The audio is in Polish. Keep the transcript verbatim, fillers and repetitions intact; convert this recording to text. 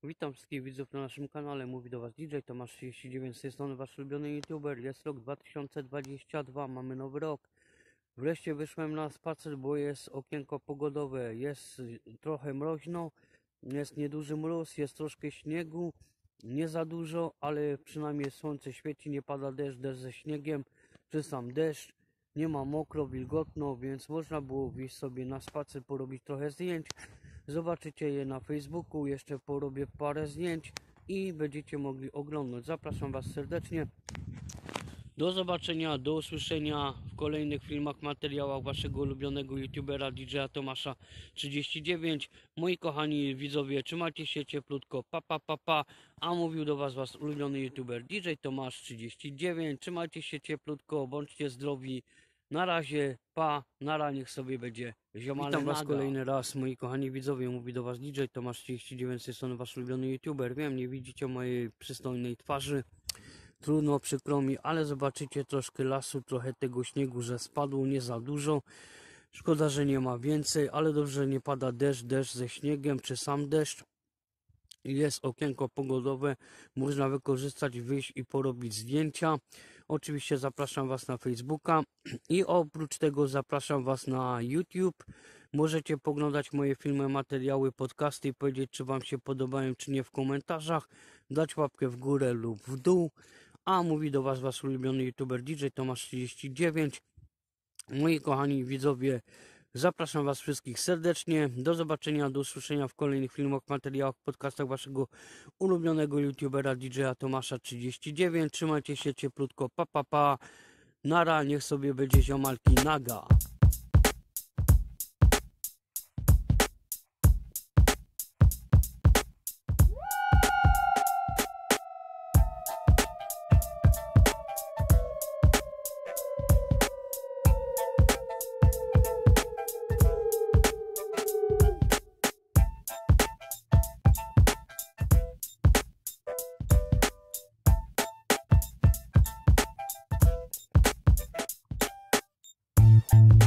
Witam wszystkich widzów na naszym kanale, mówi do Was D J Tomasz trzydzieści dziewięć, z tej strony Wasz ulubiony youtuber. Jest rok dwa tysiące dwudziesty drugi, mamy nowy rok. Wreszcie wyszłem na spacer, bo jest okienko pogodowe, jest trochę mroźno, jest nieduży mróz, jest troszkę śniegu, nie za dużo, ale przynajmniej słońce świeci, nie pada deszcz, deszcz ze śniegiem, czy sam deszcz, nie ma mokro, wilgotno, więc można było wyjść sobie na spacer, porobić trochę zdjęć. Zobaczycie je na Facebooku, jeszcze porobię parę zdjęć i będziecie mogli oglądać. Zapraszam Was serdecznie. Do zobaczenia, do usłyszenia w kolejnych filmach, materiałach Waszego ulubionego youtubera D J Tomasza trzydzieści dziewięć. Moi kochani widzowie, trzymajcie się cieplutko, pa pa pa pa. A mówił do Was Wasz ulubiony youtuber D J Tomasz trzydzieści dziewięć. Trzymajcie się cieplutko, bądźcie zdrowi. Na razie, pa, nara, niech sobie będzie ziomale. Witam Was kolejny raz, moi kochani widzowie, mówi do Was D J Tomasz trzydzieści dziewięć, z tej strony Wasz ulubiony youtuber. Wiem, nie widzicie mojej przystojnej twarzy, trudno, przykro mi, ale zobaczycie troszkę lasu, trochę tego śniegu, że spadło, nie za dużo. Szkoda, że nie ma więcej, ale dobrze, że nie pada deszcz, deszcz ze śniegiem, czy sam deszcz. Jest okienko pogodowe, można wykorzystać, wyjść i porobić zdjęcia. Oczywiście zapraszam Was na Facebooka i oprócz tego zapraszam Was na YouTube. Możecie poglądać moje filmy, materiały, podcasty i powiedzieć, czy Wam się podobają, czy nie w komentarzach. Dać łapkę w górę lub w dół. A mówi do Was Wasz ulubiony youtuber D J Tomasz trzydzieści dziewięć. Moi kochani widzowie, zapraszam Was wszystkich serdecznie. Do zobaczenia, do usłyszenia w kolejnych filmach, materiałach, podcastach Waszego ulubionego youtubera D J Tomasza trzydzieści dziewięć. Trzymajcie się cieplutko, pa pa pa. Nara, niech sobie będzie ziomalki naga. Thank you.